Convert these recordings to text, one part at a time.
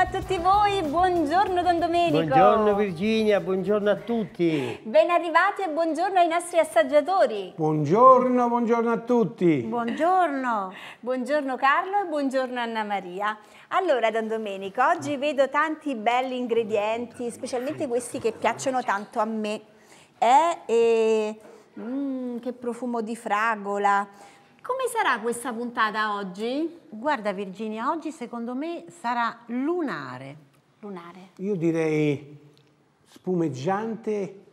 a tutti voi, buongiorno Don Domenico. Buongiorno Virginia, buongiorno a tutti. Ben arrivati e buongiorno ai nostri assaggiatori. Buongiorno, buongiorno a tutti. Buongiorno. Buongiorno Carlo e buongiorno Anna Maria. Allora Don Domenico, oggi vedo tanti belli ingredienti, specialmente questi che piacciono tanto a me. Che profumo di fragola. Come sarà questa puntata oggi? Guarda Virginia, oggi secondo me sarà lunare. Lunare. Io direi spumeggiante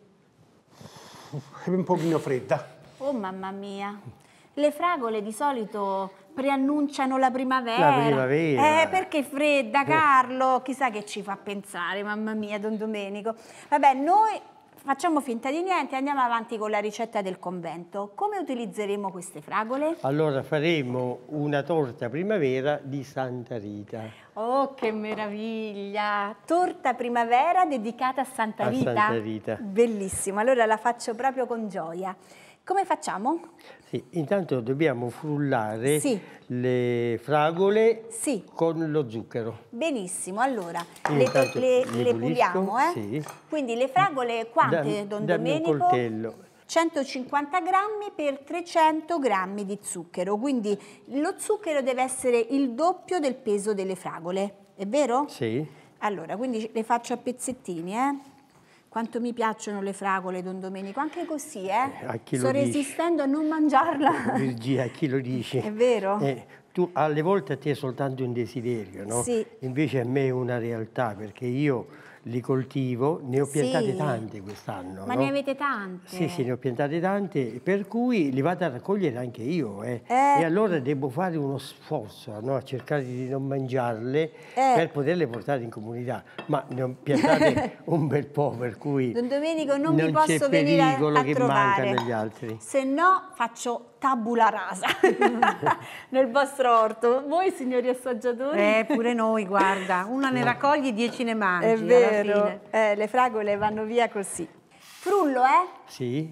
e un pochino fredda. Oh mamma mia, le fragole di solito preannunciano la primavera. La primavera. Perché fredda, Carlo? Chissà che ci fa pensare, mamma mia, Don Domenico. Vabbè, noi facciamo finta di niente, andiamo avanti con la ricetta del convento. Come utilizzeremo queste fragole? Allora faremo una torta primavera di Santa Rita. Oh, che meraviglia! Torta primavera dedicata a Santa Rita. A Santa Rita. Bellissimo, allora la faccio proprio con gioia. Come facciamo? Sì, intanto dobbiamo frullare Sì. le fragole Sì. con lo zucchero. Benissimo, allora Intanto le pulisco, puliamo, sì. Quindi le fragole quante, Don Dammi un Domenico? coltello. 150 grammi per 300 grammi di zucchero, quindi lo zucchero deve essere il doppio del peso delle fragole, è vero? Sì. Allora, quindi le faccio a pezzettini, Quanto mi piacciono le fragole, Don Domenico, anche così, A chi lo Sto dici? resistendo a non mangiarla. Virginia, a chi lo dici? È vero? Tu alle volte a te è soltanto un desiderio, no? Sì. Invece a me è una realtà, perché io li coltivo, ne ho piantate Sì. tante quest'anno. Ma no? ne avete tante? Sì, sì, ne ho piantate tante, per cui li vado a raccogliere anche io. E allora devo fare uno sforzo, no? A cercare di non mangiarle per poterle portare in comunità. Ma ne ho piantate un bel po', per cui Don Domenico, non mi posso c'è venire a pericolo che trovare, mancano agli altri. se no faccio tabula rasa nel vostro orto. Voi signori assaggiatori? Pure noi, guarda, una ne raccogli, 10 ne mangi. È alla vero, fine. le fragole vanno via così. Frullo, Sì.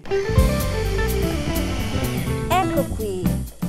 Ecco qui.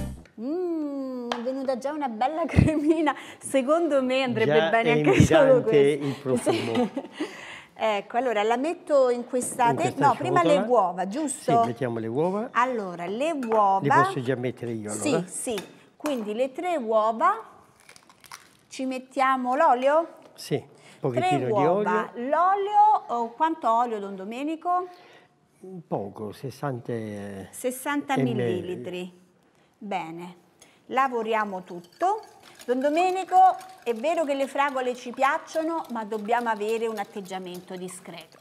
È venuta già una bella cremina. Secondo me andrebbe Già bene è anche solo invitante questo. il profumo. Ecco, allora la metto in questa... No, prima le ciotola. uova, giusto? Sì, mettiamo le uova. Allora, le uova... Le posso già mettere io, allora? Sì, sì. Quindi le 3 uova, ci mettiamo l'olio? Sì, un 3 pochettino di uova, olio. l'olio, quanto olio, Don Domenico? Poco, 60 60 ml. millilitri. Bene, lavoriamo tutto. Don Domenico, è vero che le fragole ci piacciono, ma dobbiamo avere un atteggiamento discreto.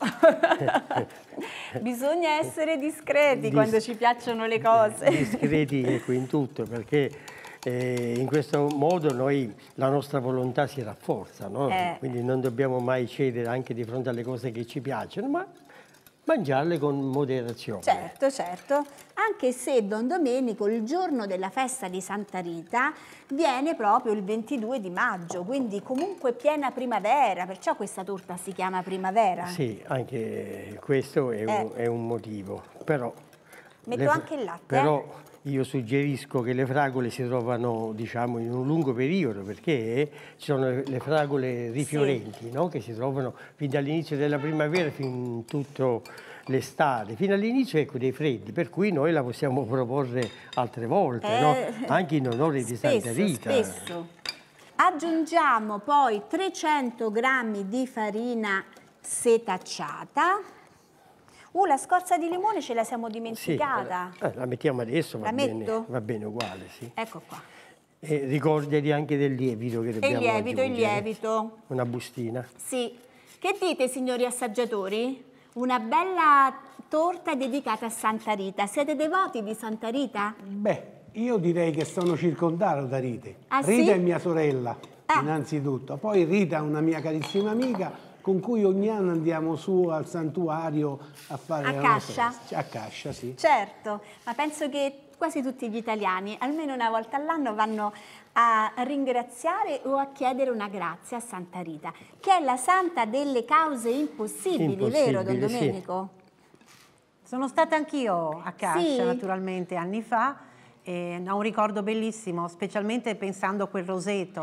Bisogna essere discreti quando ci piacciono le cose. Discreti, ecco, in tutto, perché in questo modo la nostra volontà si rafforza, no? Quindi non dobbiamo mai cedere anche di fronte alle cose che ci piacciono, ma mangiarle con moderazione. Certo, certo, anche se Don Domenico il giorno della festa di Santa Rita viene proprio il 22 di maggio, quindi comunque piena primavera, perciò questa torta si chiama primavera. Sì, anche questo è un motivo, però... Metto anche il latte. Però io suggerisco che le fragole si trovano, diciamo, in un lungo periodo, perché ci sono le fragole rifiorenti, no? Che si trovano fin dall'inizio della primavera fin tutto l'estate, fino all'inizio, ecco, dei freddi, per cui noi la possiamo proporre altre volte, no? Anche in onore di Santa Rita. Spesso. Aggiungiamo poi 300 grammi di farina setacciata. La scorza di limone ce la siamo dimenticata. Sì, la mettiamo adesso, La metto? va bene uguale, sì. Ecco qua. E ricordati anche del lievito che dobbiamo aggiungere. Il lievito. Una bustina. Sì. Che dite, signori assaggiatori? Una bella torta dedicata a Santa Rita. Siete devoti di Santa Rita? Beh, io direi che sono circondato da Rite. Ah, Rita sì? è mia sorella, innanzitutto. Poi Rita è una mia carissima amica con cui ogni anno andiamo su al santuario a fare la nostra festa. A Cascia, sì. Certo, ma penso che quasi tutti gli italiani, almeno una volta all'anno, vanno a ringraziare o a chiedere una grazia a Santa Rita, che è la santa delle cause impossibili, vero Don Domenico? Sì. Sono stata anch'io a Cascia, Sì? naturalmente, anni fa, e ho un ricordo bellissimo, specialmente pensando a quel roseto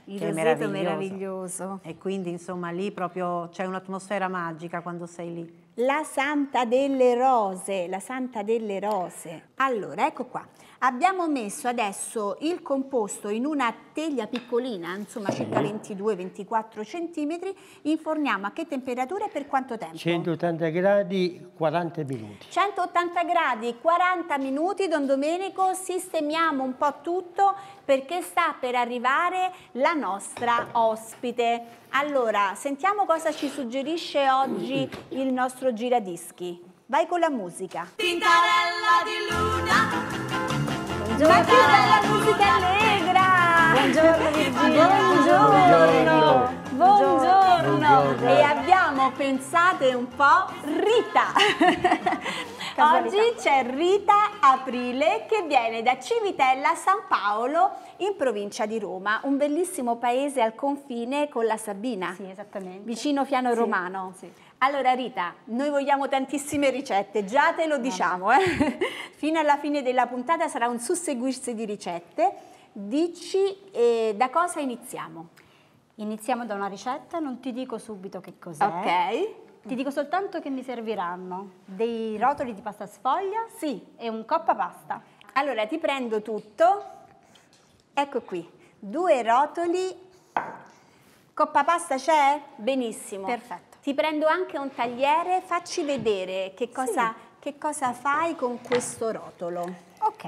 Il che è roseto meraviglioso. meraviglioso. E quindi insomma lì proprio c'è un'atmosfera magica quando sei lì. La Santa delle Rose, la Santa delle Rose. Allora, ecco qua. Abbiamo messo adesso il composto in una teglia piccolina, insomma circa 22-24 centimetri. Inforniamo a che temperatura e per quanto tempo? 180 gradi, 40 minuti. 180 gradi, 40 minuti, Don Domenico, sistemiamo un po' tutto perché sta per arrivare la nostra ospite. Allora, sentiamo cosa ci suggerisce oggi il nostro giradischi. Vai con la musica. Tintarella di luna. Ma che bella musica allegra! Buongiorno Virginia! Buongiorno! Buongiorno! Buongiorno. E abbiamo, pensate un po', Rita! Oggi c'è Rita Aprile che viene da Civitella San Paolo in provincia di Roma, un bellissimo paese al confine con la Sabina. Sì, esattamente. Vicino Fiano Romano. Sì. Allora Rita, noi vogliamo tantissime ricette, già te lo diciamo, fino alla fine della puntata sarà un susseguirsi di ricette. Dici da cosa iniziamo? Iniziamo da una ricetta, non ti dico subito che cos'è. Ok. Ti dico soltanto che mi serviranno dei rotoli di pasta sfoglia Sì. e un coppa pasta. Allora ti prendo tutto, ecco qui, 2 rotoli, coppa pasta c'è? Benissimo. Perfetto. Ti prendo anche un tagliere, facci vedere che cosa fai con questo rotolo. Ok,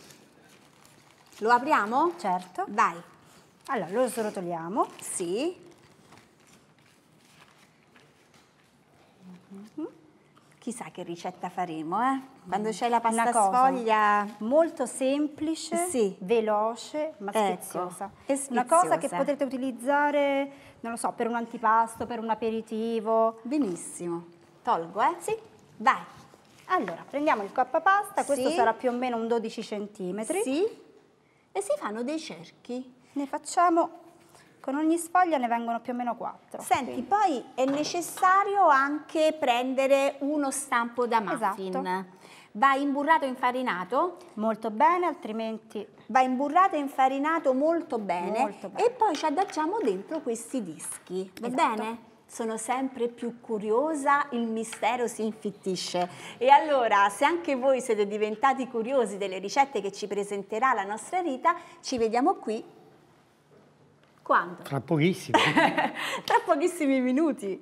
Lo apriamo? certo. Vai. Allora, lo srotoliamo. Sì. Chissà che ricetta faremo, eh? Quando c'è la pasta Una cosa sfoglia. molto semplice, Sì. veloce, ma Ecco, sfiziosa. e Una cosa che sfiziosa. potrete utilizzare, non lo so, per un antipasto, per un aperitivo. Benissimo. Tolgo, eh? Sì. Vai. Allora, prendiamo il coppa pasta, questo Sì. sarà più o meno un 12 centimetri. Sì. E si fanno dei cerchi. Ne facciamo, con ogni sfoglia ne vengono più o meno 4. Senti, poi è necessario anche prendere uno stampo da muffin. Esatto. Va imburrato e infarinato? Molto bene, altrimenti Va imburrato e infarinato molto bene, Molto bene. e poi ci agganciamo dentro questi dischi, va Esatto. bene? Sono sempre più curiosa, il mistero si infittisce. E allora, se anche voi siete diventati curiosi delle ricette che ci presenterà la nostra Rita, ci vediamo qui. Quando? Tra pochissimo. Tra pochissimi minuti.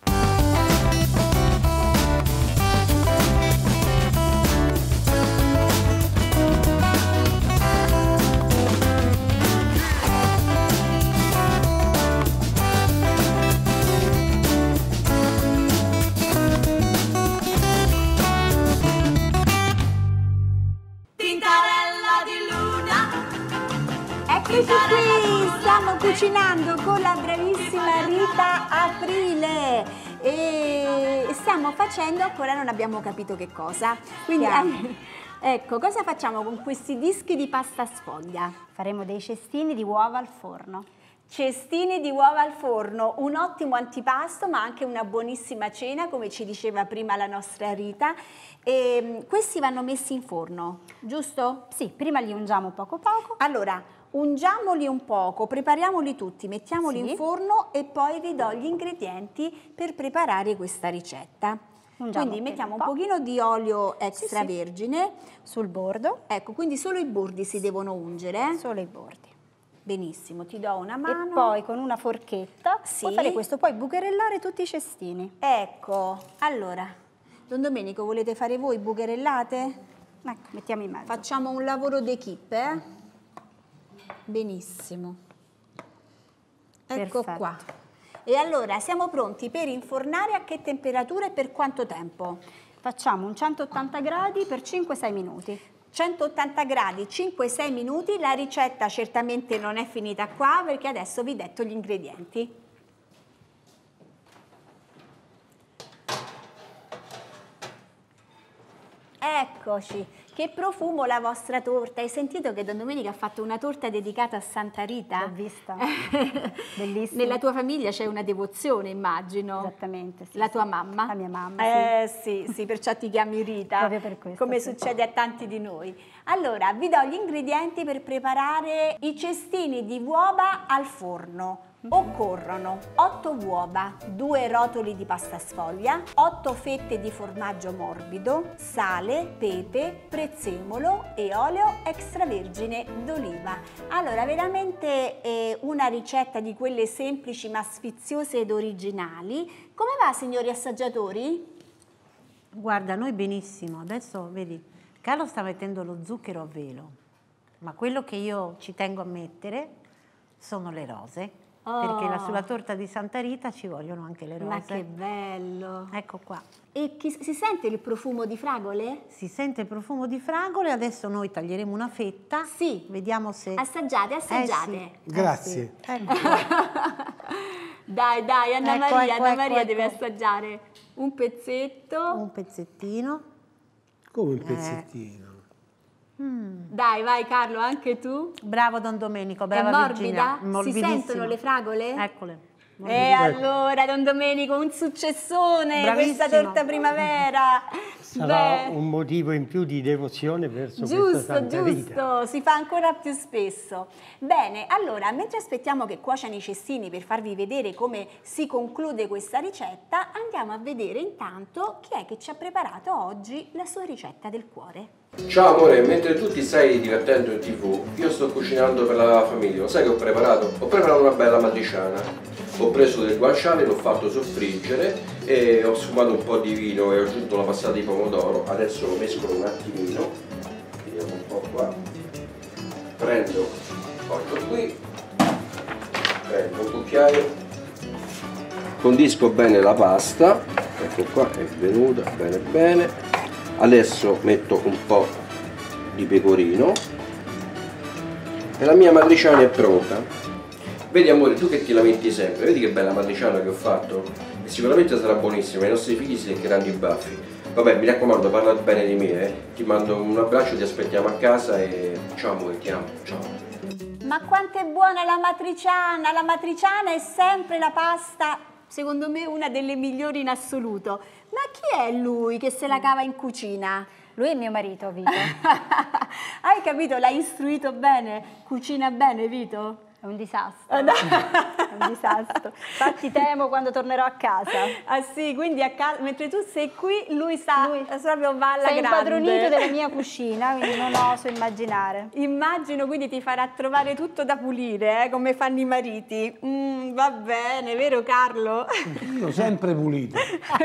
Tintarella di luna. Eccoci qui, stiamo cucinando con la bravissima Rita Aprile e stiamo facendo, ancora non abbiamo capito che cosa. Quindi, ecco, cosa facciamo con questi dischi di pasta sfoglia? faremo dei cestini di uova al forno. Cestini di uova al forno, un ottimo antipasto ma anche una buonissima cena, come ci diceva prima la nostra Rita. E questi vanno messi in forno, giusto? Sì, prima li ungiamo poco poco. Allora, ungiamoli un poco, prepariamoli tutti, mettiamoli Sì. in forno e poi vi do gli ingredienti per preparare questa ricetta. Ungiamo Quindi mettiamo un un po'. pochino di olio extravergine. Sul bordo, Ecco, quindi solo i bordi si devono ungere. solo i bordi. Benissimo, ti do una mano. E poi con una forchetta Sì. puoi fare questo, puoi bucherellare tutti i cestini. Ecco, allora, Don Domenico, volete fare voi bucherellate? Ecco, mettiamo in mezzo. Facciamo un lavoro d'equipe, eh? Benissimo. Ecco Perfetto. qua. E allora, siamo pronti per infornare a che temperatura e per quanto tempo? Facciamo un 180 gradi per 5-6 minuti. 180 gradi, 5-6 minuti. La ricetta certamente non è finita qua perché adesso vi detto gli ingredienti. Eccoci, Che profumo la vostra torta. Hai sentito che Don Domenico ha fatto una torta dedicata a Santa Rita? L'ho vista, bellissima. Nella tua famiglia c'è una devozione, immagino. Esattamente, sì. La tua mamma? La mia mamma, sì, perciò ti chiami Rita. Proprio per questo, come sì. succede a tanti di noi. Allora, vi do gli ingredienti per preparare i cestini di uova al forno. Occorrono 8 uova, 2 rotoli di pasta sfoglia, 8 fette di formaggio morbido, sale, pepe, prezzemolo e olio extravergine d'oliva. Allora, veramente una ricetta di quelle semplici ma sfiziose ed originali. Come va, signori assaggiatori? Guarda, noi benissimo. Adesso, vedi, Carlo sta mettendo lo zucchero a velo, ma quello che io ci tengo a mettere sono le rose. Perché sulla torta di Santa Rita ci vogliono anche le rose. Ma che bello! Ecco qua. E si sente il profumo di fragole? Si sente il profumo di fragole, adesso noi taglieremo una fetta. Sì. Vediamo se... Assaggiate, assaggiate. Sì. Grazie. Sì. Ecco. Dai, Anna Ecco, Maria, ecco, Anna ecco, Maria ecco. deve assaggiare un pezzetto. Un pezzettino. Come un pezzettino. Dai, vai Carlo, anche tu. Bravo Don Domenico, È brava morbida? Virginia. Si Morbidissima. sentono le fragole? Eccole. E allora, Don Domenico, un successone, Bravissimo. questa torta primavera. Sarà Beh, un motivo in più di devozione verso questa Santa Rita. giusto, si fa ancora più spesso. Bene, allora, mentre aspettiamo che cuociano i cestini per farvi vedere come si conclude questa ricetta, andiamo a vedere intanto chi è che ci ha preparato oggi la sua ricetta del cuore. Ciao amore, mentre tu ti stai divertendo in TV, io sto cucinando per la famiglia. Lo sai che ho preparato? Ho preparato una bella matriciana. Ho preso del guanciale, l'ho fatto soffriggere e ho sfumato un po' di vino e ho aggiunto la passata di pomodoro. Adesso lo mescolo un attimino, vediamo un po' qua. Prendo, porto qui, prendo un cucchiaio, condisco bene la pasta, ecco qua, è venuta bene bene. Adesso metto un po' di pecorino e la mia matriciana è pronta. Vedi amore, tu che ti lamenti sempre, vedi che bella matriciana che ho fatto? E sicuramente sarà buonissima, i nostri figli si leccheranno i baffi. Vabbè, mi raccomando, parla bene di me, Ti mando un abbraccio, ti aspettiamo a casa e ciao amore, ti amo, ciao. Ma quanto è buona la matriciana! La matriciana è sempre la pasta, secondo me, una delle migliori in assoluto. Ma chi è lui che se la cava in cucina? Lui è mio marito, Vito. Hai capito? L'hai istruito bene? Cucina bene, Vito? È un disastro. È un disastro. Infatti temo quando tornerò a casa. Ah sì, quindi a casa, mentre tu sei qui, lui proprio va alla Sei grande. impadronito della mia cucina, quindi non oso immaginare. Immagino, quindi ti farà trovare tutto da pulire, come fanno i mariti. Va bene, vero Carlo? Io sempre pulito.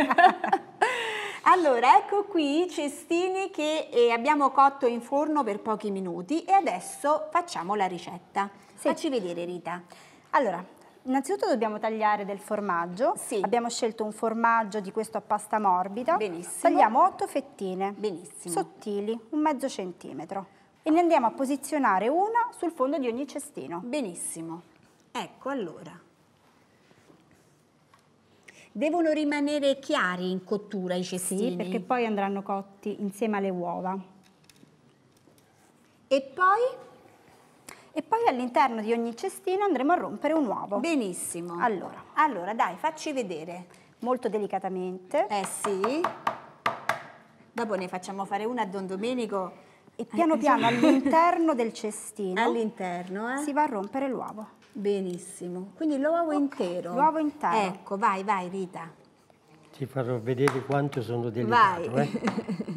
Allora, ecco qui i cestini che abbiamo cotto in forno per pochi minuti e adesso facciamo la ricetta. Sì. Facci vedere, Rita. Allora, innanzitutto dobbiamo tagliare del formaggio. Sì. Abbiamo scelto un formaggio di questo a pasta morbida. Benissimo. Tagliamo 8 fettine. Benissimo. Sottili, un mezzo centimetro. E ne andiamo a posizionare una sul fondo di ogni cestino. Benissimo. Ecco, allora. Devono rimanere chiari in cottura i cestini. Sì, perché poi andranno cotti insieme alle uova. E poi? E poi all'interno di ogni cestino andremo a rompere un uovo. Benissimo. Allora, Allora, dai, facci vedere. molto delicatamente. Sì. Dopo ne facciamo fare una a Don Domenico. E piano piano all'interno del cestino All'interno, si va a rompere l'uovo. Benissimo. Quindi l'uovo intero. l'uovo intero. Ecco, vai, Rita. Ti farò vedere quanto sono delicato. Vai.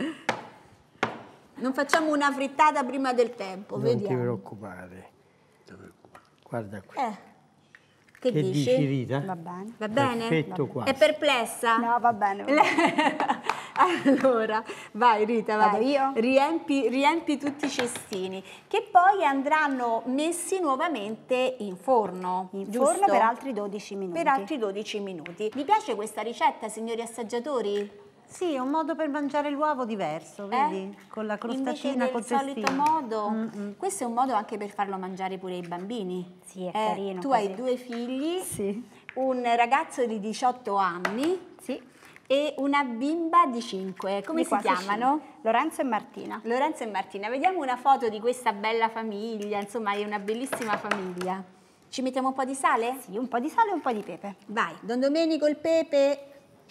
Non facciamo una frittata prima del tempo, Non ti vediamo. preoccupare. Guarda qui. Che dici? Rita? Va bene. Va bene? Perfetto quasi. È perplessa? No, va bene. Va bene. Allora, vai Rita, vai. Vado io? Riempi tutti i cestini che poi andranno messi nuovamente in forno. In giusto? forno per altri 12 minuti. Per altri 12 minuti. Vi piace questa ricetta, signori assaggiatori? Sì, è un modo per mangiare l'uovo diverso, vedi? Con la crostatina, col Invece del solito cestino. modo, questo è un modo anche per farlo mangiare pure ai bambini. Sì, è carino Tu così. hai 2 figli, Sì. un ragazzo di 18 anni Sì. e una bimba di 5. Come Di si quasi chiamano? 5. Lorenzo e Martina. Lorenzo e Martina. Vediamo una foto di questa bella famiglia, insomma è una bellissima famiglia. Ci mettiamo un po' di sale? Sì, un po' di sale e un po' di pepe. Vai, Don Domenico il pepe.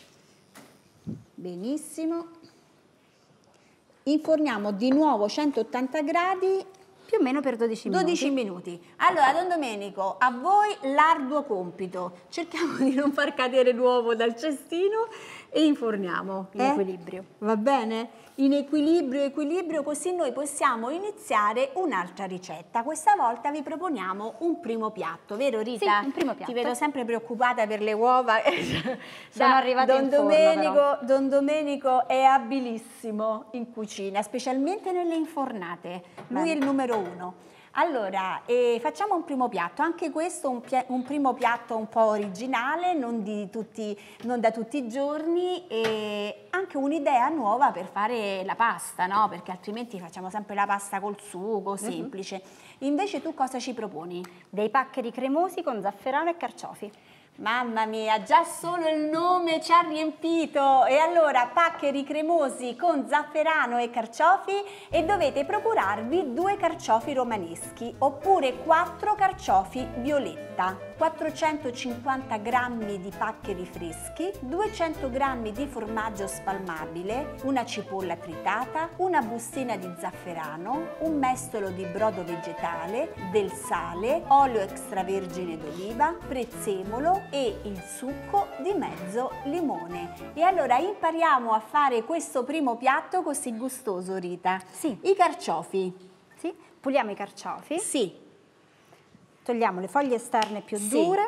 Benissimo. Inforniamo di nuovo 180 gradi. Più o meno per 12 minuti. 12 minuti. Allora, Don Domenico, a voi l'arduo compito. Cerchiamo di non far cadere l'uovo dal cestino e inforniamo. In equilibrio. Va bene? In equilibrio, così noi possiamo iniziare un'altra ricetta. Questa volta vi proponiamo un primo piatto, vero Rita? Sì, un primo piatto. Ti vedo sempre preoccupata per le uova. Sono arrivata in forno, però. Don Domenico è abilissimo in cucina, specialmente nelle infornate. Lui Bene. è il numero 1. Allora, facciamo un primo piatto, anche questo un primo piatto un po' originale, non da tutti i giorni, e anche un'idea nuova per fare la pasta, no? Perché altrimenti facciamo sempre la pasta col sugo, semplice. Invece tu cosa ci proponi? Dei paccheri cremosi con zafferano e carciofi. Mamma mia, già solo il nome ci ha riempito! E allora, paccheri cremosi con zafferano e carciofi, e dovete procurarvi 2 carciofi romaneschi oppure 4 carciofi violetta, 450 g di paccheri freschi, 200 g di formaggio spalmabile, una cipolla tritata, una bustina di zafferano, un mestolo di brodo vegetale, del sale, olio extravergine d'oliva, prezzemolo e il succo di mezzo limone. E allora impariamo a fare questo primo piatto così gustoso, Rita. Sì. I carciofi. Sì? Puliamo i carciofi, Sì. togliamo le foglie esterne più Sì. dure,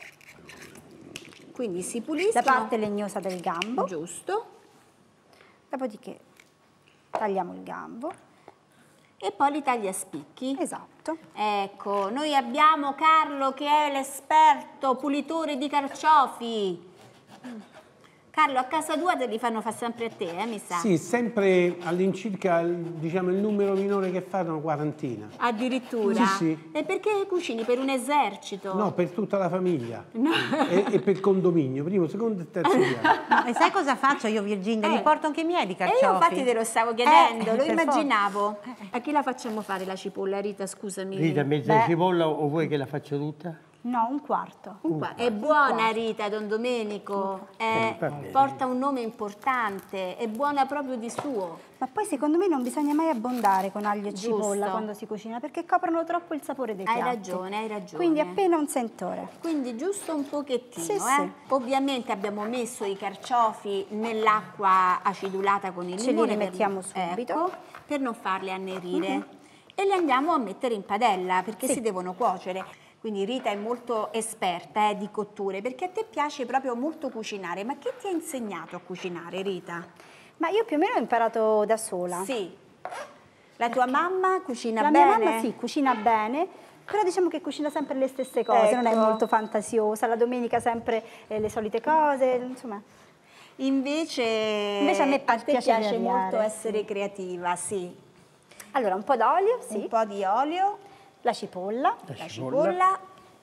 Quindi si puliscono. la parte legnosa del gambo, Giusto. dopodiché tagliamo il gambo. E poi li tagli a spicchi. Esatto. Ecco, noi abbiamo Carlo che è l'esperto pulitore di carciofi. Carlo, a casa tua te li fanno fare sempre a te, mi sa? Sì, sempre all'incirca, diciamo, il numero minore che fanno una quarantina. Addirittura? Sì, sì. E perché cucini per un esercito? No, per tutta la famiglia. No. E per condominio, primo, secondo e terzo piano. E sai cosa faccio io, Virginia? Li porto anche i miei di E carciofi. io infatti te lo stavo chiedendo, lo per immaginavo. A chi la facciamo fare la cipolla, Rita? Scusami. Rita, mezza cipolla o vuoi che la faccio tutta? No, un quarto. È buona Rita, Don Domenico, va bene. porta un nome importante, è buona proprio di suo. Ma poi secondo me non bisogna mai abbondare con aglio e Giusto. cipolla quando si cucina, perché coprono troppo il sapore dei Hai piatti. ragione, hai ragione. Quindi appena un sentore. Quindi giusto un pochettino, Sì, sì. Ovviamente abbiamo messo i carciofi nell'acqua acidulata con il Ce li limone. rimettiamo subito. Ecco, per non farli annerire. E li andiamo a mettere in padella, perché Sì. si devono cuocere. Quindi Rita è molto esperta di cotture, perché a te piace proprio molto cucinare. Ma chi ti ha insegnato a cucinare, Rita? Ma io più o meno ho imparato da sola. Sì. La tua mamma cucina La bene? mia mamma sì, cucina bene, però diciamo che cucina sempre le stesse cose, non è Ecco. molto fantasiosa, la domenica sempre le solite cose, insomma. Invece Invece a me te piace piace variare, molto sì. essere creativa, sì. Allora, un po' d'olio, sì, Un po' di olio, la cipolla, la cipolla.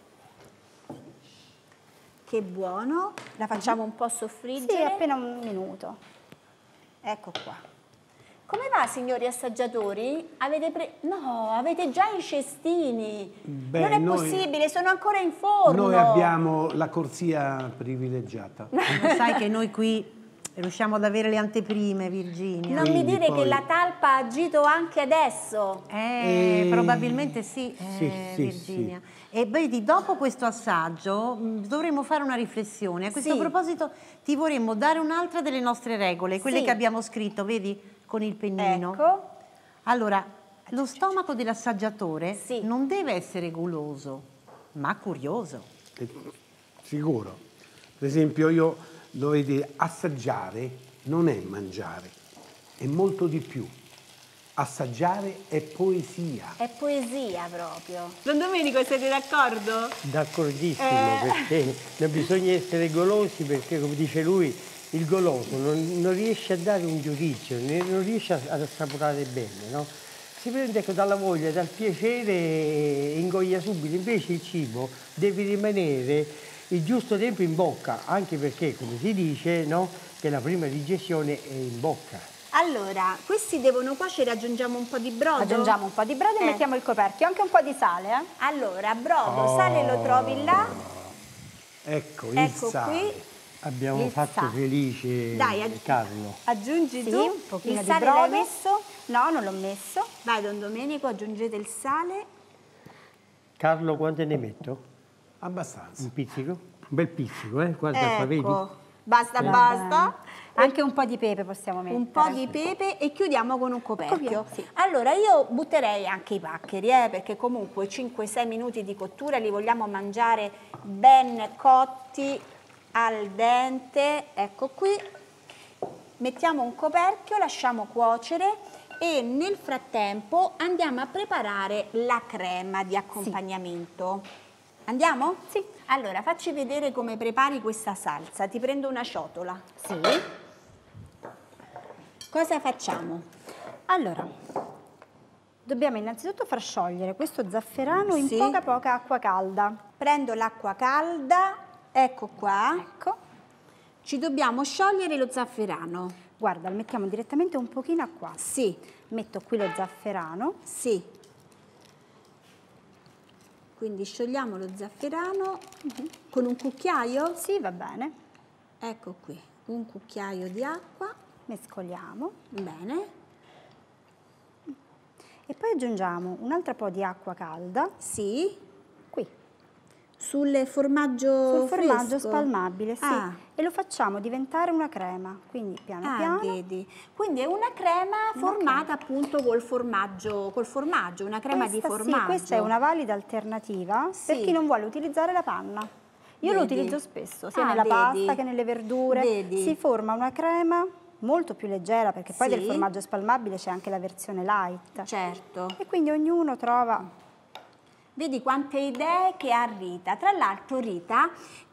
Che buono. La facciamo un po' sì, soffriggere. appena un minuto. Ecco qua. Come va, signori assaggiatori? Avete già i cestini. Beh, non è noi- possibile, sono ancora in forno. Noi abbiamo la corsia privilegiata. Lo sai che noi qui riusciamo ad avere le anteprime, Virginia. Non mi Quindi dire poi- che la talpa ha agito anche adesso. Probabilmente sì, sì, Virginia. E vedi, dopo questo assaggio dovremmo fare una riflessione. A questo Sì. proposito ti vorremmo dare un'altra delle nostre regole, quelle Sì. che abbiamo scritto, vedi, con il pennino. Ecco. Allora, lo stomaco dell'assaggiatore Sì. non deve essere goloso, ma curioso. Sicuro. Per esempio, io dovete assaggiare, non è mangiare, è molto di più. Assaggiare è poesia. È poesia proprio. Don Domenico, siete d'accordo? D'accordissimo, perché non bisogna essere golosi, perché come dice lui, il goloso non riesce a dare un giudizio, non riesce ad assaporare bene, no? Si prende dalla voglia, dal piacere e ingoglia subito. Invece il cibo deve rimanere il giusto tempo in bocca, anche perché, come si dice, no? che la prima digestione è in bocca. Allora, questi devono cuocere, aggiungiamo un po' di brodo? Aggiungiamo un po' di brodo e mettiamo il coperchio, anche un po' di sale. Allora, brodo, sale lo trovi là. Ecco il Ecco sale. qui. Abbiamo Il fatto sale. felice Dai, Carlo. aggiungi Sì, tu. un pochino Il di sale brodo. l'hai messo? No, non l'ho messo. Vai, Don Domenico, aggiungete il sale. Carlo, quante ne metto? Abbastanza. Un pizzico? Un bel pizzico, guarda qua, vedi? Ecco, basta, Va basta. Anche un po' di pepe possiamo mettere. Un po' di pepe e chiudiamo con un coperchio. Sì. Allora io butterei anche i paccheri, perché comunque 5-6 minuti di cottura li vogliamo mangiare ben cotti, al dente. Ecco qui. Mettiamo un coperchio, lasciamo cuocere e nel frattempo andiamo a preparare la crema di accompagnamento. Andiamo? Sì. Allora, facci vedere come prepari questa salsa. Ti prendo una ciotola. Sì. Cosa facciamo? Allora, dobbiamo innanzitutto far sciogliere questo zafferano in Sì. poca acqua calda. Prendo l'acqua calda, ecco qua. Ecco. Ci dobbiamo sciogliere lo zafferano. Guarda, lo mettiamo direttamente un pochino a qua. Sì, Metto qui lo zafferano. sì. Quindi sciogliamo lo zafferano con un cucchiaio. Sì, va bene. Ecco qui, un cucchiaio di acqua. Mescoliamo. Bene. E poi aggiungiamo un altro po' di acqua calda Sì. qui, Sul formaggio sul formaggio fresco. spalmabile, sì. Ah. E lo facciamo diventare una crema. Quindi piano piano. Vedi. Quindi è una crema formata appunto col formaggio, una crema di Questa, formaggio. sì, questa è una valida alternativa Sì. per chi non vuole utilizzare la panna. Io lo Vedi? utilizzo spesso, sia Ah, nella vedi? pasta che nelle verdure. Vedi? Si forma una crema molto più leggera, perché poi Sì. del formaggio spalmabile c'è anche la versione light. Certo. E quindi ognuno trova. Vedi quante idee che ha Rita. Tra l'altro Rita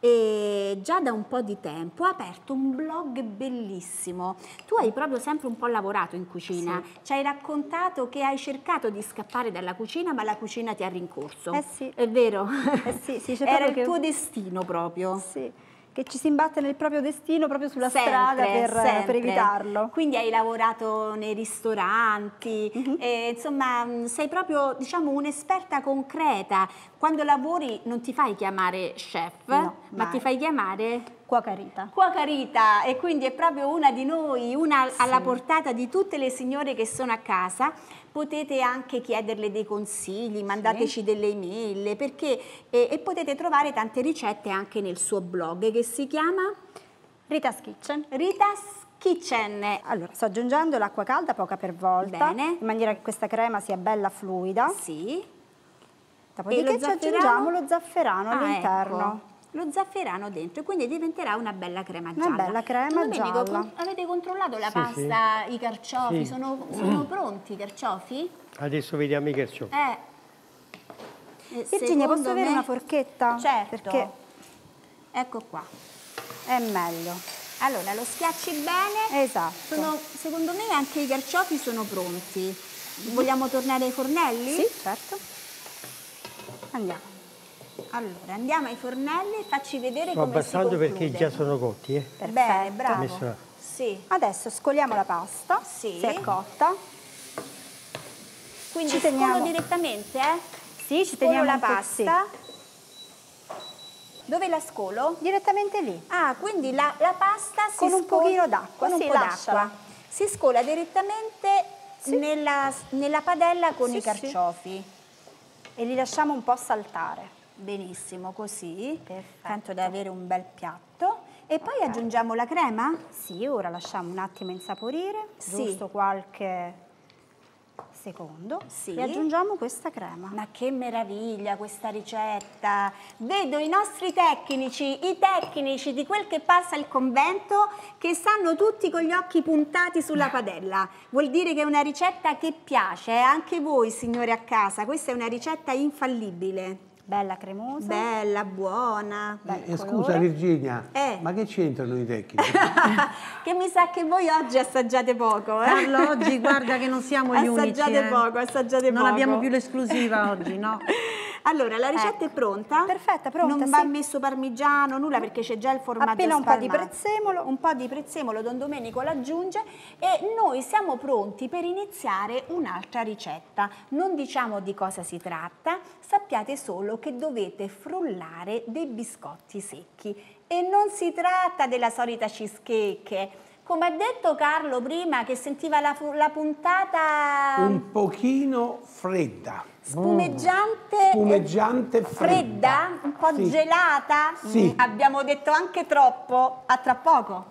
già da un po' di tempo ha aperto un blog bellissimo. Tu hai proprio sempre un po' lavorato in cucina. Ci hai raccontato che hai cercato di scappare dalla cucina, ma la cucina ti ha rincorso. Eh sì. È vero? Sì, c'è Era proprio il che- tuo destino proprio. Sì, che ci si imbatte nel proprio destino proprio sulla Sempre, strada per sempre. evitarlo. Quindi hai lavorato nei ristoranti, e, insomma sei proprio diciamo un'esperta concreta. Quando lavori non ti fai chiamare chef, No, ma mai. ti fai chiamare Cuoca Rita. cuoca Rita, e quindi è proprio una di noi, una alla portata di tutte le signore che sono a casa. Potete anche chiederle dei consigli, mandateci delle email, perché e potete trovare tante ricette anche nel suo blog che si chiama Rita's Kitchen. Rita's Kitchen. Allora, sto aggiungendo l'acqua calda poca per volta, Bene. in maniera che questa crema sia bella fluida. Sì. E Dopodiché lo ci aggiungiamo lo zafferano all'interno. Ecco. Lo zafferano dentro e quindi diventerà una bella crema Una gialla. bella crema Domenico, gialla. avete controllato la Sì, pasta, i carciofi? Sì. Sono pronti i carciofi? Adesso vediamo i carciofi. Virginia, Virginia, posso avere una forchetta? Certo. Perché Ecco qua. è meglio. Allora, lo schiacci bene. Esatto. Secondo me anche i carciofi sono pronti. Vogliamo tornare ai fornelli? Sì, certo. Andiamo. Allora, andiamo ai fornelli e facci vedere Sto come si abbassando conclude. perché già sono cotti, Bene, bravo. Messo- Sì. Adesso scoliamo la pasta, Sì. se è cotta. Quindi Ci scolo teniamo- direttamente, Sì, ci Scolo teniamo la un po', pasta. Dove la scolo? sì. Direttamente lì. Ah, quindi la pasta si Con un scola- pochino d'acqua, con un sì, po' lasciala. d'acqua. Si scola direttamente nella padella con Sì, i carciofi. E li lasciamo un po' saltare. Benissimo, così. Perfetto. Tanto da avere un bel piatto. E poi aggiungiamo la crema? Sì, ora lasciamo un attimo insaporire, Sì. giusto qualche secondo. Sì. E aggiungiamo questa crema. Ma che meraviglia questa ricetta! Vedo i nostri tecnici, i tecnici di quel che passa il convento, che stanno tutti con gli occhi puntati sulla padella. Vuol dire che è una ricetta che piace, anche voi signori a casa. Questa è una ricetta infallibile. Bella cremosa. Bella, buona. Scusa colore. Virginia, Eh. ma che c'entrano i tecnici? Che mi sa che voi oggi assaggiate poco. Carlo, oggi guarda che non siamo gli unici. Assaggiate poco, assaggiate Non poco. abbiamo più l'esclusiva oggi, no? Allora, la ricetta Ecco. è pronta? Perfetta, pronta, Non sì. va messo parmigiano, nulla, perché c'è già il formaggio Appena un po' di spalmato. prezzemolo. Un po' di prezzemolo, Don Domenico l'aggiunge e noi siamo pronti per iniziare un'altra ricetta. Non diciamo di cosa si tratta, sappiate solo che dovete frullare dei biscotti secchi e non si tratta della solita cheesecake. Come ha detto Carlo prima, che sentiva la puntata Un pochino fredda. spumeggiante, Spumeggiante fredda. un po' Sì. gelata. Sì. Abbiamo detto anche troppo. A tra poco.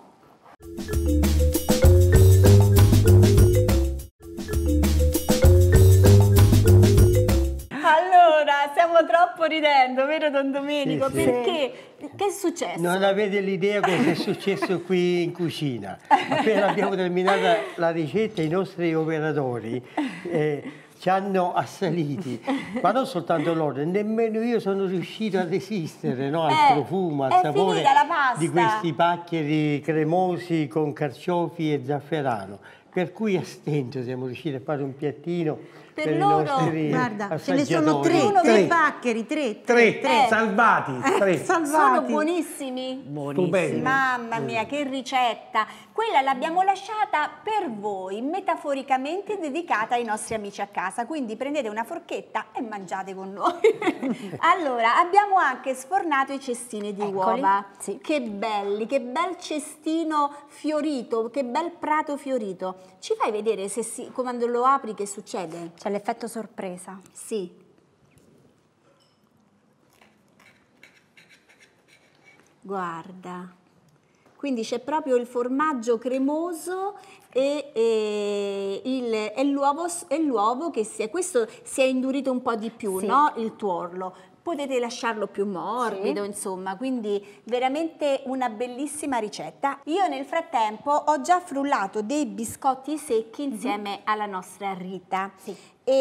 Allora, stiamo troppo ridendo, vero Don Domenico? Sì, sì. Perché? Che è successo? Non avete l'idea cosa è successo qui in cucina. Appena abbiamo terminato la ricetta, i nostri operatori ci hanno assaliti, ma non soltanto loro, nemmeno io sono riuscito a resistere, no, al profumo, al è sapore finita la pasta. di questi paccheri cremosi con carciofi e zafferano. Per cui a stento siamo riusciti a fare un piattino Per i loro, nostri Guarda, ce ne sono assaggiatori. tre paccheri, tre. Salvati. Tre. Sono Salvati. buonissimi. Stupendi. Mamma mia, che ricetta! Quella l'abbiamo lasciata per voi, metaforicamente dedicata ai nostri amici a casa, quindi prendete una forchetta e mangiate con noi. Allora, abbiamo anche sfornato i cestini di Eccoli, uova. sì. Che belli, che bel cestino fiorito, che bel prato fiorito. Ci fai vedere se quando lo apri che succede? C'è l'effetto sorpresa. Sì. Guarda, quindi c'è proprio il formaggio cremoso e l'uovo che questo si è indurito un po' di più, Sì. no? Il tuorlo. Potete lasciarlo più morbido, insomma, quindi veramente una bellissima ricetta. Io nel frattempo ho già frullato dei biscotti secchi insieme alla nostra Rita. Sì.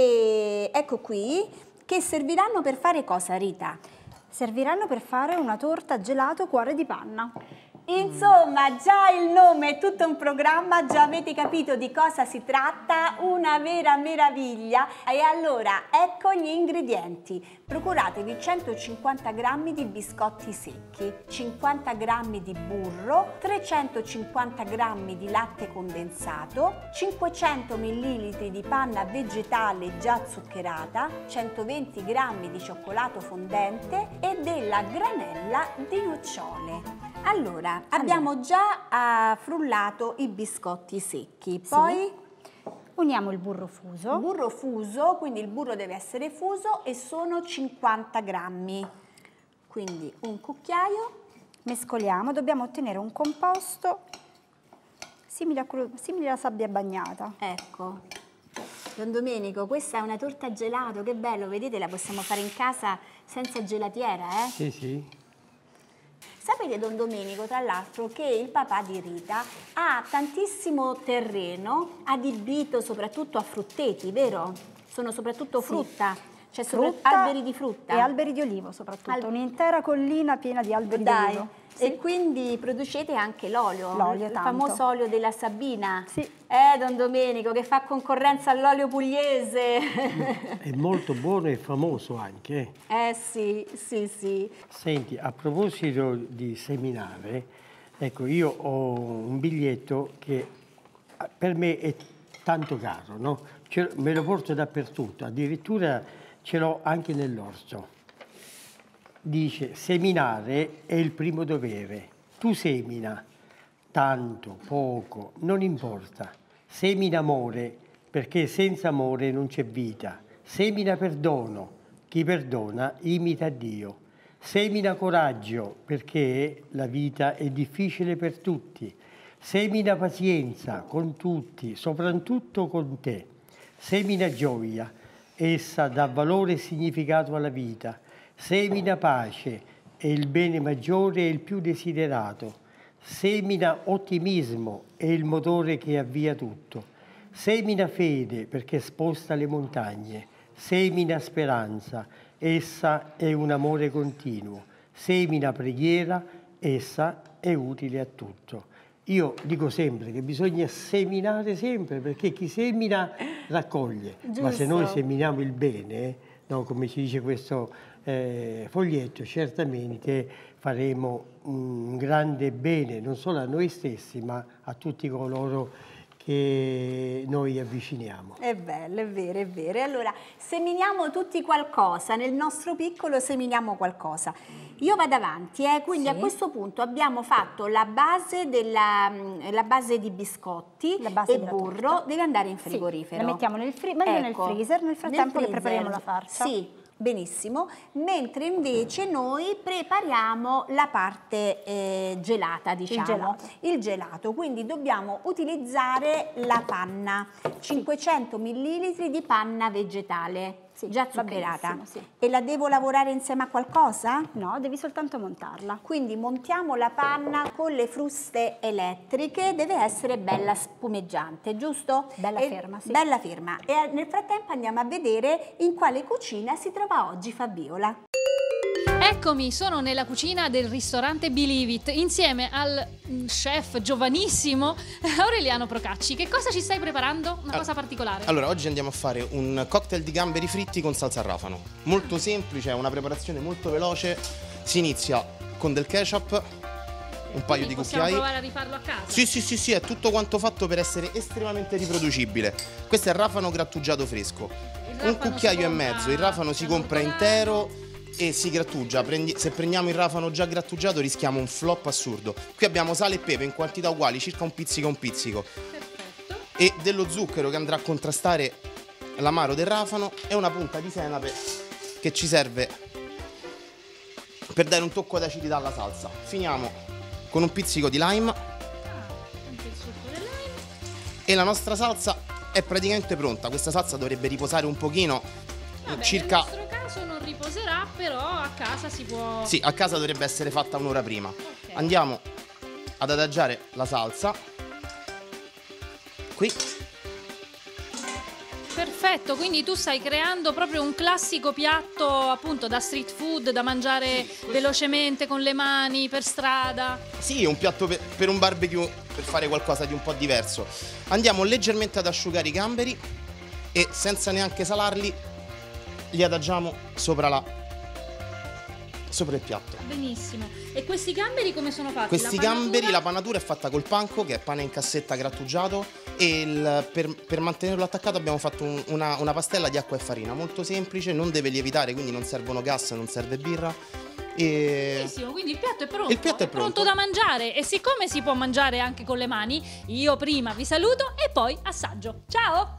E ecco qui, che serviranno per fare cosa, Rita? Serviranno per fare una torta gelato cuore di panna. Insomma, già il nome è tutto un programma, già avete capito di cosa si tratta, una vera meraviglia. E allora, ecco gli ingredienti. Procuratevi 150 g di biscotti secchi, 50 g di burro, 350 g di latte condensato, 500 ml di panna vegetale già zuccherata, 120 g di cioccolato fondente e della granella di nocciole. Allora, abbiamo già frullato i biscotti secchi, poi Uniamo il burro fuso. burro fuso, quindi il burro deve essere fuso e sono 50 grammi, quindi un cucchiaio. Mescoliamo, dobbiamo ottenere un composto simile alla sabbia bagnata. Ecco, Don Domenico, questa è una torta gelato, che bello, vedete, la possiamo fare in casa senza gelatiera, eh? Sì, sì. Sapete, Don Domenico, tra l'altro, che il papà di Rita ha tantissimo terreno adibito soprattutto a frutteti, vero? Sono soprattutto frutta, cioè alberi di frutta. E alberi di olivo soprattutto, un'intera collina piena di alberi di Dai, olivo. e quindi producete anche l'olio, L'olio, il tanto. famoso olio della Sabina. Sì. Don Domenico, che fa concorrenza all'olio pugliese. È molto buono e famoso anche. Sì, sì, sì. Senti, a proposito di seminare, ecco, io ho un biglietto che per me è tanto caro, no? Me lo porto dappertutto, addirittura ce l'ho anche nell'orso. Dice, seminare è il primo dovere. Tu semina, tanto, poco, non importa. Semina amore, perché senza amore non c'è vita. Semina perdono, chi perdona imita Dio. Semina coraggio, perché la vita è difficile per tutti. Semina pazienza con tutti, soprattutto con te. Semina gioia, essa dà valore e significato alla vita. Semina pace, è il bene maggiore e il più desiderato. Semina ottimismo, è il motore che avvia tutto. Semina fede, perché sposta le montagne. Semina speranza, essa è un amore continuo. Semina preghiera, essa è utile a tutto. Io dico sempre che bisogna seminare sempre, perché chi semina raccoglie. Giusto. Ma se noi seminiamo il bene, no, come si dice questo foglietto, certamente faremo un grande bene non solo a noi stessi ma a tutti coloro che noi avviciniamo. È bello, è vero, è vero. E allora seminiamo tutti qualcosa, nel nostro piccolo seminiamo qualcosa. Io vado avanti, quindi a questo punto abbiamo fatto la base, la base di biscotti e burro, deve andare in frigorifero. La mettiamo nel nel freezer, nel frattempo che prepariamo la farcia. Sì. Benissimo, mentre invece noi prepariamo la parte gelata, diciamo, il gelato. Quindi dobbiamo utilizzare la panna, 500 ml di panna vegetale, già zuccherata. E la devo lavorare insieme a qualcosa? No, devi soltanto montarla. Quindi montiamo la panna con le fruste elettriche, deve essere bella spumeggiante, giusto? Bella ferma, sì. Bella ferma. E nel frattempo andiamo a vedere in quale cucina si trova oggi Fabiola. Eccomi, sono nella cucina del ristorante Believe It insieme al chef giovanissimo Aureliano Procacci. Che cosa ci stai preparando? Una cosa particolare? Allora, oggi andiamo a fare un cocktail di gamberi fritti con salsa a rafano. Molto semplice, è una preparazione molto veloce. Si inizia con del ketchup, un paio di possiamo cucchiai. Provare a rifarlo a casa? Sì, è tutto quanto fatto per essere estremamente riproducibile. Questo è il rafano grattugiato fresco. Un cucchiaio e mezzo, il rafano si compra intero e si grattugia. Se prendiamo il rafano già grattugiato rischiamo un flop assurdo. Qui abbiamo sale e pepe in quantità uguali, circa un pizzico. Perfetto. E dello zucchero che andrà a contrastare l'amaro del rafano e una punta di senape che ci serve per dare un tocco d'acidità alla salsa. Finiamo con un pizzico di lime Anche il succo del lime. e la nostra salsa è praticamente pronta. Questa salsa dovrebbe riposare un pochino, circa... Nel nostro caso non riposerà, però a casa si può... Sì, a casa dovrebbe essere fatta un'ora prima. Okay. Andiamo ad adagiare la salsa. Qui. Perfetto, quindi tu stai creando proprio un classico piatto appunto da street food, da mangiare velocemente con le mani, per strada. Sì, un piatto per un barbecue, per fare qualcosa di un po' diverso. Andiamo leggermente ad asciugare i gamberi e senza neanche salarli li adagiamo sopra il piatto. Benissimo. E questi gamberi come sono fatti? Questi gamberi, la panatura è fatta col panko, che è pane in cassetta grattugiato, e per mantenerlo attaccato abbiamo fatto una pastella di acqua e farina, molto semplice, non deve lievitare, quindi non servono gas, non serve birra. Benissimo, quindi il piatto è pronto. Il piatto è pronto da mangiare, e siccome si può mangiare anche con le mani, io prima vi saluto e poi assaggio. Ciao!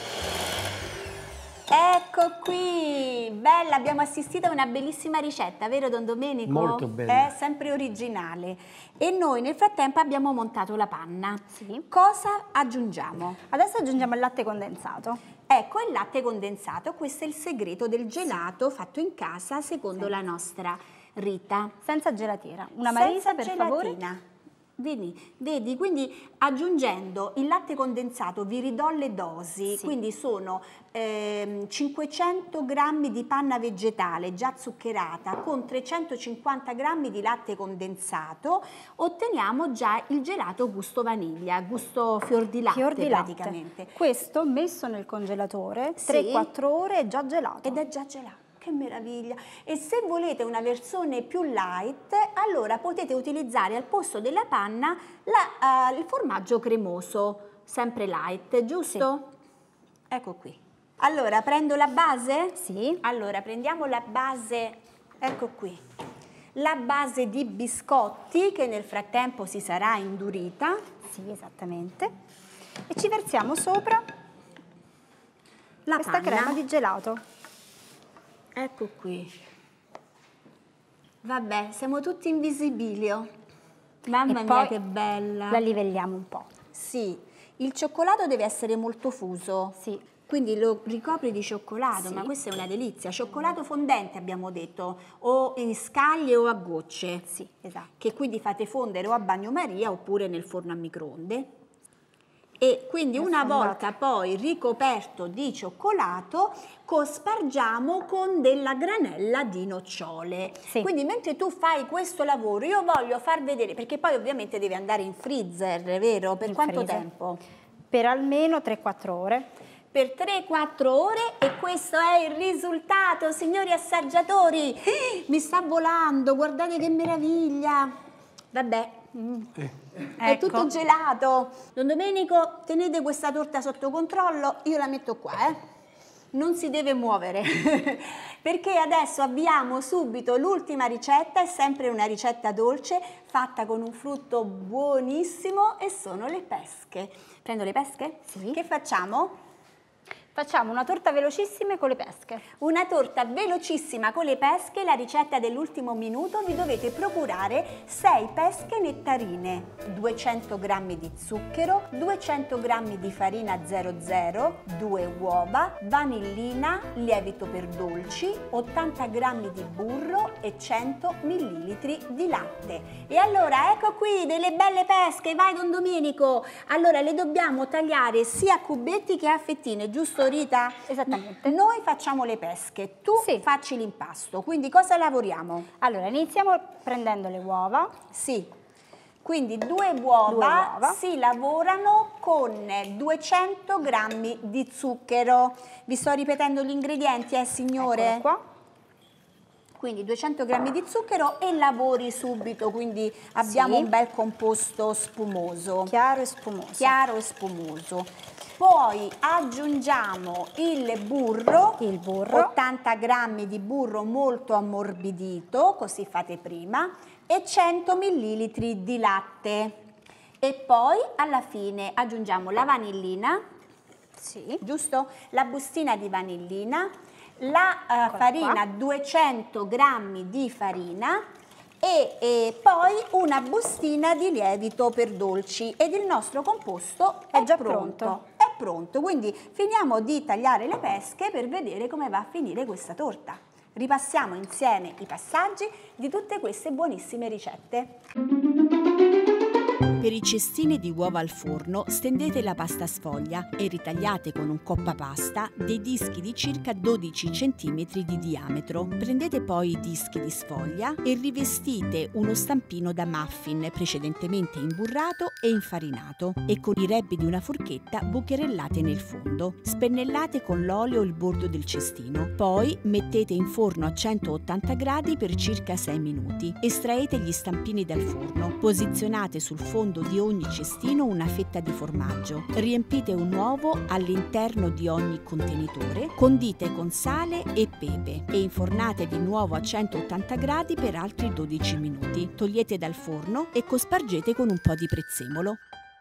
Ecco qui, bella, abbiamo assistito a una bellissima ricetta, vero Don Domenico? Molto bella. È sempre originale. E noi nel frattempo abbiamo montato la panna. Sì. Cosa aggiungiamo? Adesso aggiungiamo il latte condensato. Ecco il latte condensato, questo è il segreto del gelato fatto in casa secondo la nostra Rita. Senza gelatina. Una marisa, per favore. Vedi, quindi aggiungendo il latte condensato vi ridò le dosi, quindi sono 500 grammi di panna vegetale già zuccherata con 350 grammi di latte condensato, otteniamo già il gelato gusto vaniglia, gusto fior di latte praticamente. Questo messo nel congelatore, 3-4 ore è già gelato. Ed è già gelato. Che meraviglia! E se volete una versione più light, allora potete utilizzare al posto della panna il formaggio cremoso, sempre light, giusto? Sì. Ecco qui. Allora, prendo la base? Sì. Allora, prendiamo la base, ecco qui. La base di biscotti che nel frattempo si sarà indurita. Sì, esattamente. E ci versiamo sopra questa crema di gelato. Ecco qui. Vabbè, siamo tutti in visibilio. Mamma mia, che bella. La livelliamo un po'. Sì, il cioccolato deve essere molto fuso. Sì. Quindi lo ricopri di cioccolato, ma questa è una delizia. Cioccolato fondente abbiamo detto, o in scaglie o a gocce. Sì, esatto. Che quindi fate fondere o a bagnomaria oppure nel forno a microonde. E quindi una volta poi ricoperto di cioccolato cospargiamo con della granella di nocciole. Sì. Quindi mentre tu fai questo lavoro io voglio far vedere, perché poi ovviamente deve andare in freezer, vero? Per quanto tempo? Per almeno 3-4 ore. per 3-4 ore e questo è il risultato, signori assaggiatori. Mi sta volando, guardate che meraviglia. Vabbè, è tutto gelato. Don Domenico, tenete questa torta sotto controllo, io la metto qua, non si deve muovere perché adesso avviamo subito l'ultima ricetta, è sempre una ricetta dolce fatta con un frutto buonissimo e sono le pesche. Prendo le pesche? Sì. Che facciamo? Facciamo una torta velocissima con le pesche. Una torta velocissima con le pesche, la ricetta dell'ultimo minuto, vi dovete procurare 6 pesche nettarine, 200 g di zucchero, 200 g di farina 00, 2 uova, vanillina, lievito per dolci, 80 g di burro e 100 ml di latte. E allora ecco qui delle belle pesche, vai Don Domenico! Allora le dobbiamo tagliare sia a cubetti che a fettine, giusto Rita? Esattamente. Noi facciamo le pesche, tu Sì. facci l'impasto, quindi cosa lavoriamo? Allora, iniziamo prendendo le uova. Sì, quindi 2 uova si lavorano con 200 g di zucchero. Vi sto ripetendo gli ingredienti, signore? Eccolo qua. Quindi 200 g di zucchero e lavori subito, quindi abbiamo un bel composto spumoso. Chiaro e spumoso. Chiaro e spumoso. Poi aggiungiamo il burro, 80 g di burro molto ammorbidito, così fate prima, e 100 ml di latte. E poi alla fine aggiungiamo la vanillina, Sì. giusto? La bustina di vanillina, la farina, 200 g di farina e poi una bustina di lievito per dolci ed il nostro composto è già pronto. È pronto, quindi finiamo di tagliare le pesche per vedere come va a finire questa torta. Ripassiamo insieme i passaggi di tutte queste buonissime ricette. Per i cestini di uova al forno stendete la pasta sfoglia e ritagliate con un coppapasta dei dischi di circa 12 cm di diametro. Prendete poi i dischi di sfoglia e rivestite uno stampino da muffin precedentemente imburrato e infarinato e con i rebbi di una forchetta bucherellate nel fondo. Spennellate con l'olio il bordo del cestino. Poi mettete in forno a 180 gradi per circa 6 minuti. Estraete gli stampini dal forno. Posizionate sul fondo di ogni cestino una fetta di formaggio. Riempite un uovo all'interno di ogni contenitore, condite con sale e pepe e infornate di nuovo a 180 gradi per altri 12 minuti. Togliete dal forno e cospargete con un po' di prezzemolo.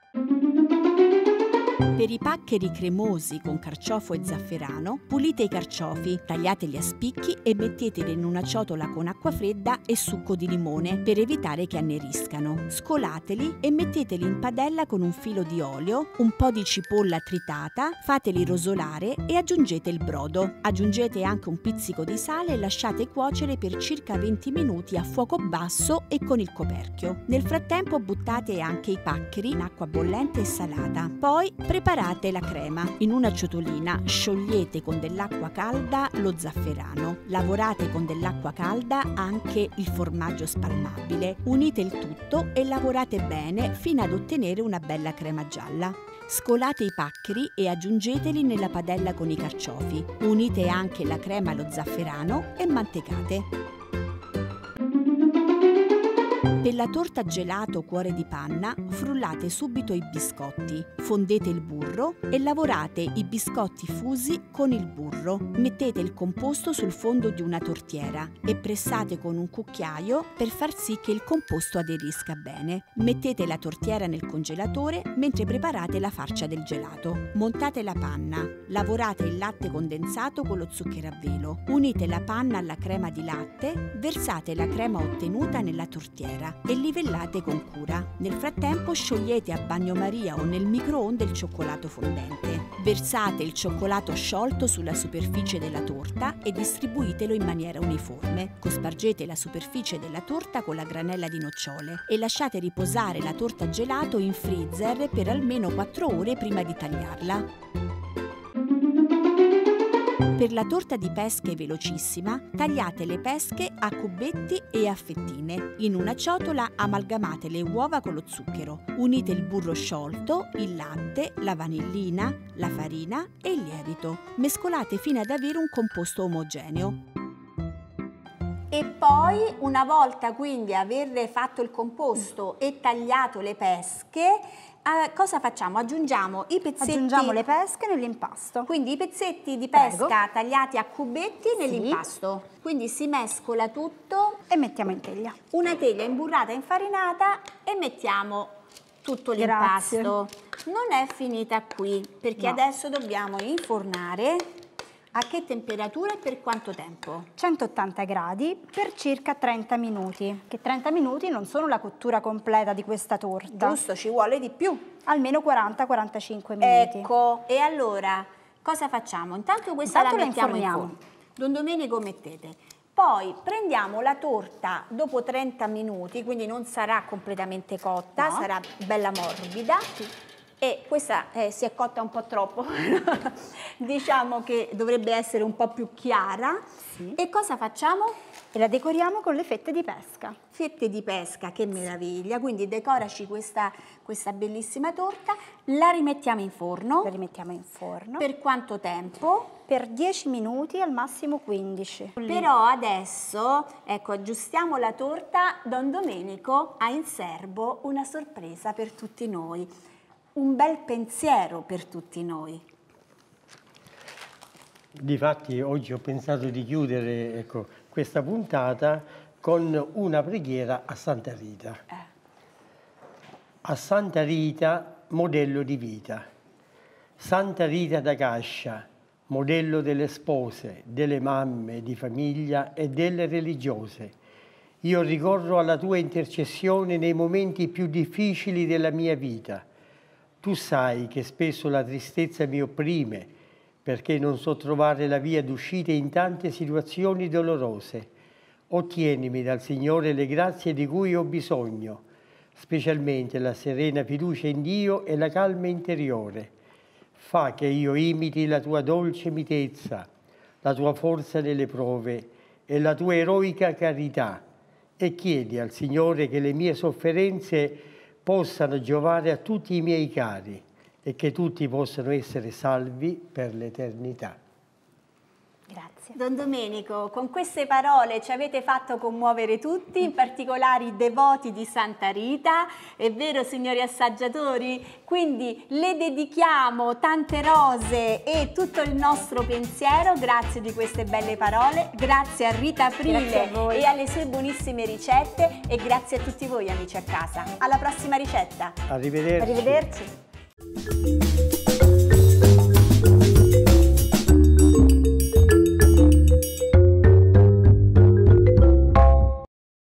Per i paccheri cremosi con carciofo e zafferano, pulite i carciofi, tagliateli a spicchi e metteteli in una ciotola con acqua fredda e succo di limone per evitare che anneriscano. Scolateli e metteteli in padella con un filo di olio, un po' di cipolla tritata, fateli rosolare e aggiungete il brodo. Aggiungete anche un pizzico di sale e lasciate cuocere per circa 20 minuti a fuoco basso e con il coperchio. Nel frattempo buttate anche i paccheri in acqua bollente e salata. Poi preparate la crema. In una ciotolina sciogliete con dell'acqua calda lo zafferano. Lavorate con dell'acqua calda anche il formaggio spalmabile. Unite il tutto e lavorate bene fino ad ottenere una bella crema gialla. Scolate i paccheri e aggiungeteli nella padella con i carciofi. Unite anche la crema allo zafferano e mantecate. Per la torta gelato cuore di panna frullate subito i biscotti, fondete il burro e lavorate i biscotti fusi con il burro. Mettete il composto sul fondo di una tortiera e pressate con un cucchiaio per far sì che il composto aderisca bene. Mettete la tortiera nel congelatore mentre preparate la farcia del gelato. Montate la panna, lavorate il latte condensato con lo zucchero a velo, unite la panna alla crema di latte, versate la crema ottenuta nella tortiera e livellate con cura. Nel frattempo sciogliete a bagnomaria o nel microonde il cioccolato fondente. Versate il cioccolato sciolto sulla superficie della torta e distribuitelo in maniera uniforme. Cospargete la superficie della torta con la granella di nocciole e lasciate riposare la torta gelato in freezer per almeno 4 ore prima di tagliarla. Per la torta di pesche velocissima, tagliate le pesche a cubetti e a fettine. In una ciotola amalgamate le uova con lo zucchero. Unite il burro sciolto, il latte, la vanillina, la farina e il lievito. Mescolate fino ad avere un composto omogeneo. E poi, una volta quindi aver fatto il composto e tagliato le pesche, cosa facciamo? Aggiungiamo i pezzetti. Aggiungiamo le pesche nell'impasto. Quindi i pezzetti di Prego. pesca tagliati a cubetti nell'impasto. Quindi si mescola tutto E mettiamo in teglia. una teglia imburrata e infarinata e mettiamo tutto Grazie. l'impasto. Non è finita qui, perché No. adesso dobbiamo infornare. A che temperatura e per quanto tempo? 180 gradi per circa 30 minuti, che 30 minuti non sono la cottura completa di questa torta. Giusto, ci vuole di più. Almeno 40-45 minuti. Ecco, e allora cosa facciamo? Intanto questa Intanto la la mettiamo in inforniamo. forno. Don Domenico, mettete. Poi prendiamo la torta dopo 30 minuti, quindi non sarà completamente cotta, No. sarà bella morbida. E questa si è cotta un po' troppo, diciamo che dovrebbe essere un po' più chiara. Sì. E cosa facciamo? E la decoriamo con le fette di pesca. Fette di pesca, che meraviglia, quindi decoraci questa bellissima torta, la rimettiamo in forno. La rimettiamo in forno Per quanto tempo? per 10 minuti, al massimo 15. Però adesso, ecco, aggiustiamo la torta. Don Domenico ha in serbo una sorpresa per tutti noi, un bel pensiero per tutti noi. Difatti oggi ho pensato di chiudere, ecco, questa puntata con una preghiera a Santa Rita. A Santa Rita, modello di vita. Santa Rita da Cascia, modello delle spose, delle mamme di famiglia e delle religiose. Io ricorro alla tua intercessione nei momenti più difficili della mia vita. Tu sai che spesso la tristezza mi opprime, perché non so trovare la via d'uscita in tante situazioni dolorose. Ottienimi dal Signore le grazie di cui ho bisogno, specialmente la serena fiducia in Dio e la calma interiore. Fa che io imiti la tua dolce mitezza, la tua forza nelle prove e la tua eroica carità, e chiedi al Signore che le mie sofferenze possano giovare a tutti i miei cari e che tutti possano essere salvi per l'eternità. Grazie. Don Domenico, con queste parole ci avete fatto commuovere tutti, in particolare i devoti di Santa Rita, è vero signori assaggiatori? Quindi le dedichiamo tante rose e tutto il nostro pensiero, grazie di queste belle parole, grazie a Rita Aprile e alle sue buonissime ricette e grazie a tutti voi amici a casa. Alla prossima ricetta. Arrivederci. Arrivederci.